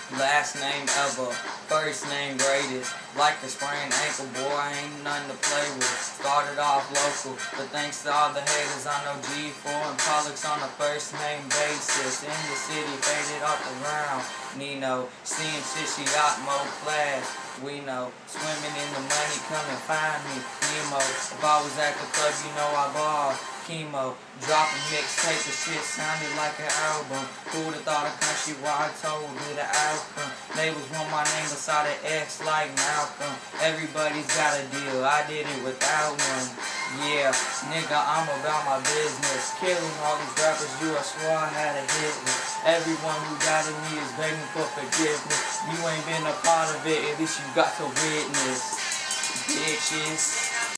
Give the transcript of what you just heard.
Last name ever, first name greatest. Like a sprained ankle, boy, ain't nothing to play with. Started off local, but thanks to all the haters, I know G4 and Pollux on a first name basis. In the city, faded off the ground. Nino, seeing shit, she got more class. We know, swimming in the money, come and find me. Nemo, if I was at the club, you know I ball. Chemo, dropping mixtape, the shit sounded like an album. Who'd have thought a countrywide told me the outcome? Labels want my name beside an X like Malcolm. Everybody's got a deal, I did it without one. Yeah, nigga, I'm about my business. Killing all these rappers, you I swore I had a hit with. Everyone who doubted me is begging for forgiveness. You ain't been a part of it, at least you got to witness. Bitches.